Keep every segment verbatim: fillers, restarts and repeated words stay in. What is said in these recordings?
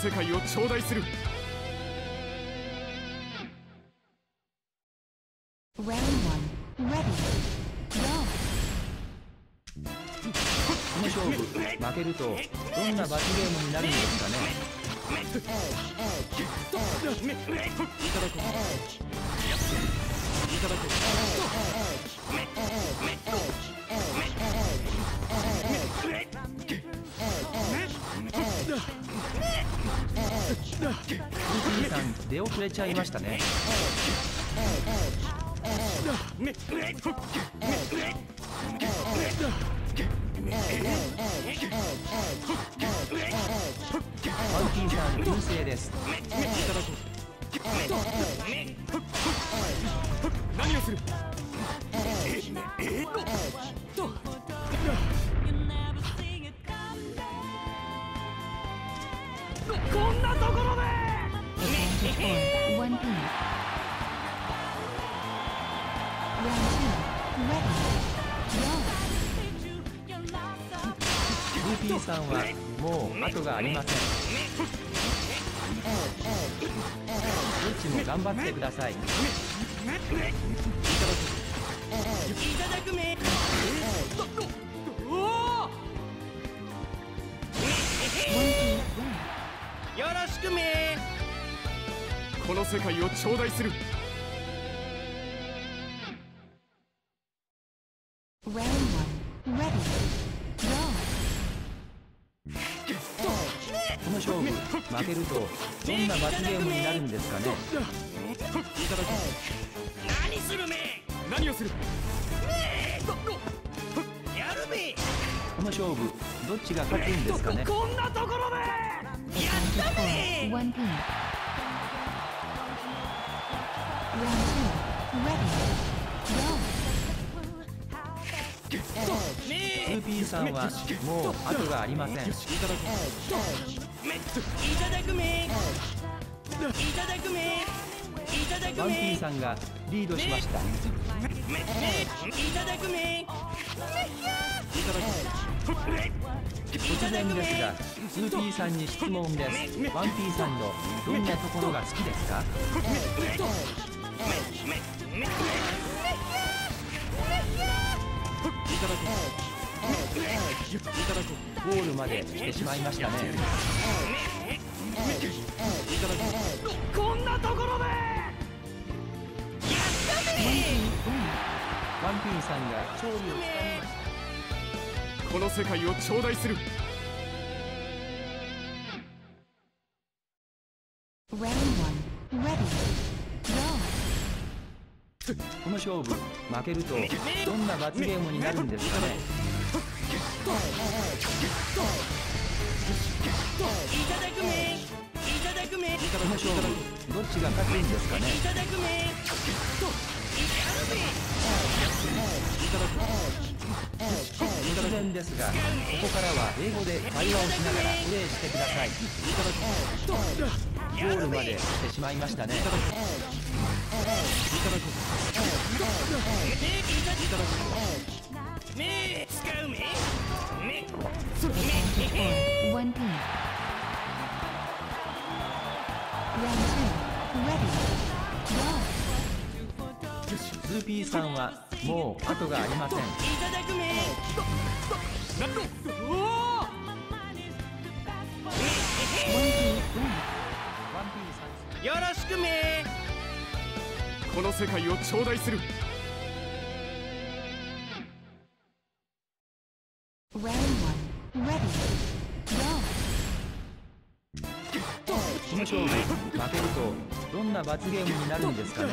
世界を頂戴する。 Round one, ready, go. この勝負負けるとどんな罰ゲームになるんですかね。 いただこう。いただこう。 ルピーさん出遅れちゃいましたね。ワンピーさん優勢です。 何をする。こんなところで。 One point. Round two, ready, go. ルピーさんはもう後がありません。どっちも頑張ってください。 いただくめ。よろしくめ。この世界を頂戴する。 Round one, ready, go. この勝負負けるとどんな罰ゲームになるんですかね。 いただく。何するめ。何をする。やるめ。 この勝負どっちが勝つんですかね。 こんなところで。やっため。 One point. Round two, ready, go. ルピーさんはもう後がありません。 いただく。いただくめ。いただくめ。いただくめ。 ワンピーさんがリードしました。 いただくめ。 突然ですがルピーさんに質問です。ワンピーさんのどんなところが好きですか。 いただこう。 ゴールまで来てしまいましたね。 いただこう。こんなところで。やっため。 ワンピーさんが勝利をつかみました。 この世界を頂戴する。 Round one, ready, go. この勝負負けるとどんな罰ゲームになるんですかね。 いただくめ。いただくめ。 この勝負どっちが勝つんですかね。 いただくめ。やるめ。いただく。 突然ですがここからは英語で会話をしながらプレーしてください。ゴールまで来てしまいましたね。 いただこう。め使うめ。め。 One point. Round two, ready, go. ルピーさんはもう後がありません。 いただくめ。なっ。おお。 One point, win. ワンピーさんよろしくめ。この世界を頂戴する。 Round one, ready, go. この勝負負けるとどんな罰ゲームになるんですかね。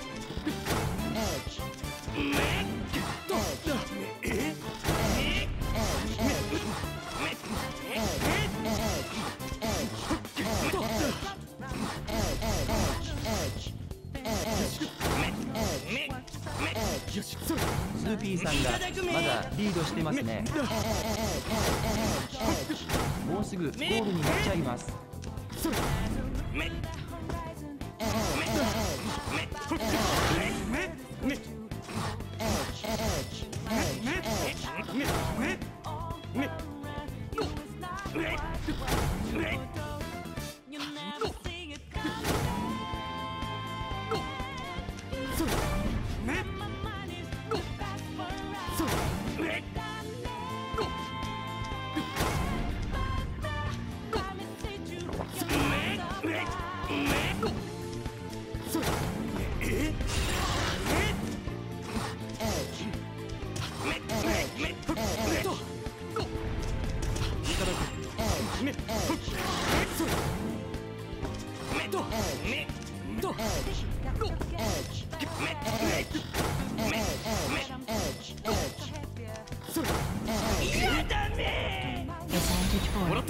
スーピーさんがまだリードしてますね。もうすぐゴールになっちゃいます。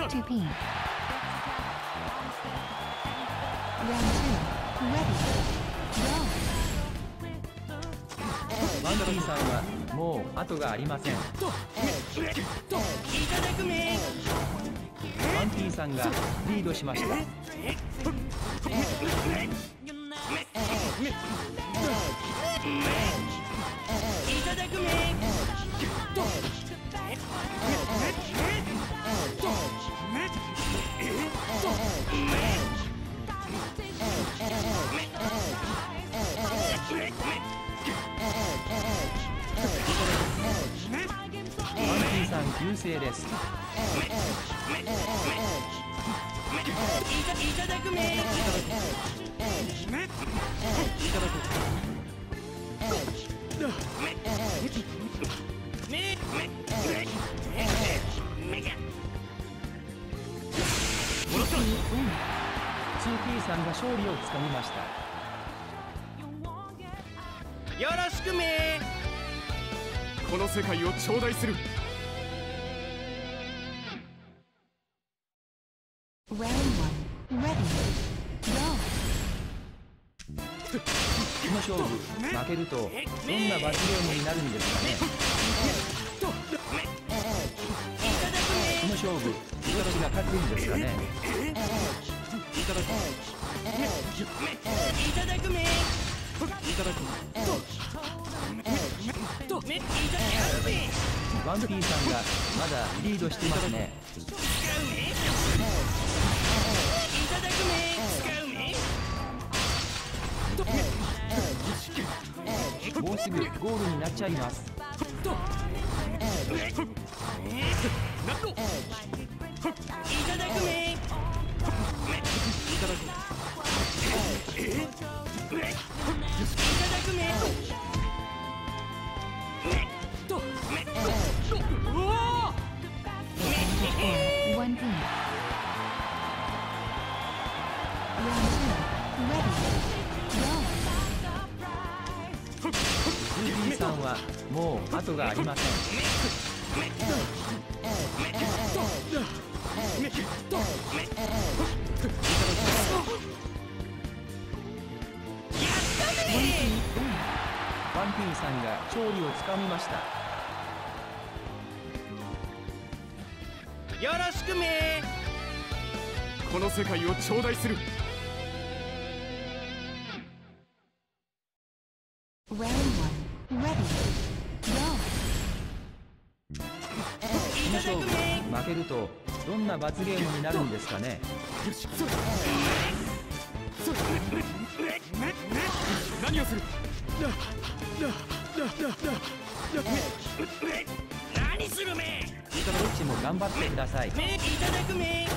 two P. Round two. Ready. Go. ワンピーさんはもう後がありません。 いただくめ。 ワンピーさんがリードしました。 いただくめ。 ワンピーさん優勢です。 いただくめ。 ツーピー さんが勝利をつかみました。 よろしくめ。 この世界を頂戴する。 Round one. Ready. Go. この勝負負けるとどんな罰ゲームになるんですかね。この勝負どっちが勝つんですかね。 いただくめ。 ワンピーさんがまだリードしてますね。もうすぐゴールになっちゃいます。 one P. Round two. Ready. Go. ツーピー さんはもう後がありません。ワンピーさんが勝利をつかみました。 よろしくめ。 この世界を頂戴する。 Round one. Ready. Go. この勝負負けるとどんな罰ゲームになるんですかね。 何をする。 何するめ。 どっちも頑張ってください。 めいただくめ。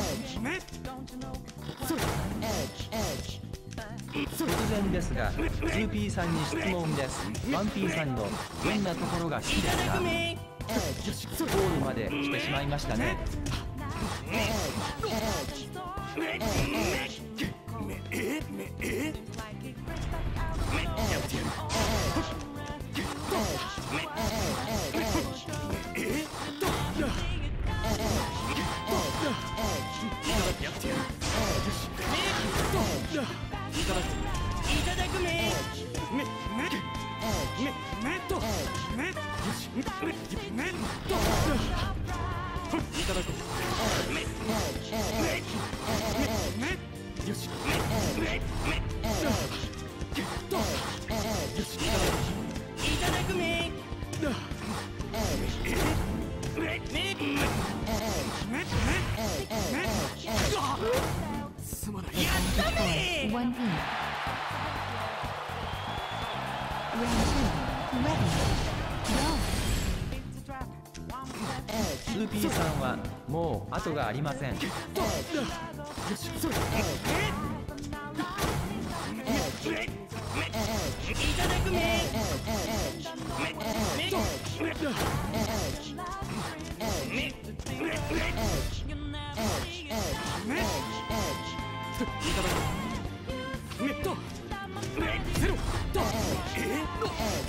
突然ですが ツーピー さんに質問です。ワンピーさんのどんなところが好きですか。ゴールまでしてしまいましたね。 いただくめ。 すまない。 やったね。 one P. Round two. Ready. Go. ツーピー さんはもう後がありません。 いただくめ。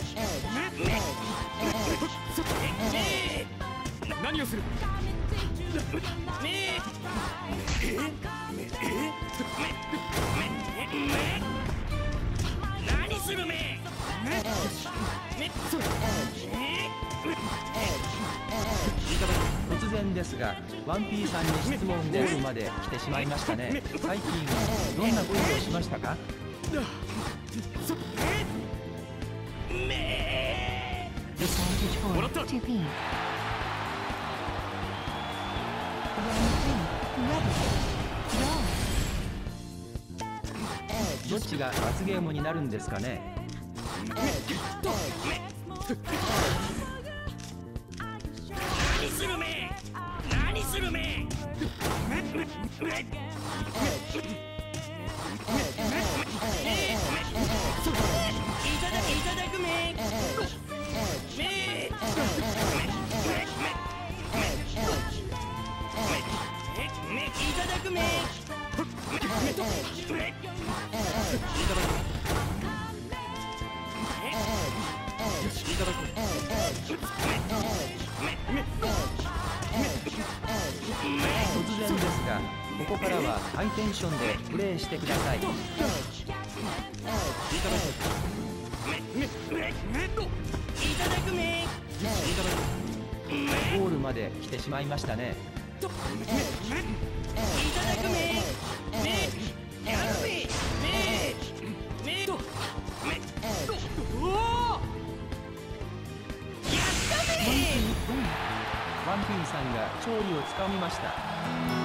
何をする。 め何するめめそれ突然ですが、ワンピーさんに質問ゴールまで来てしまいましたね。最近どんなことをしましたか？ め Advantage for もらった two P. Round three. Ready. Go. どっちが罰ゲームになるんですかね？ 何するめ何するめいただくいただくめめめいただくめ突然ですが、ここからはハイテンションでプレイしてください。 いただくめゴールまで来てしまいましたね。 いただくめめやるめめめとめおおやっためワンピーさんが勝利をつかみました。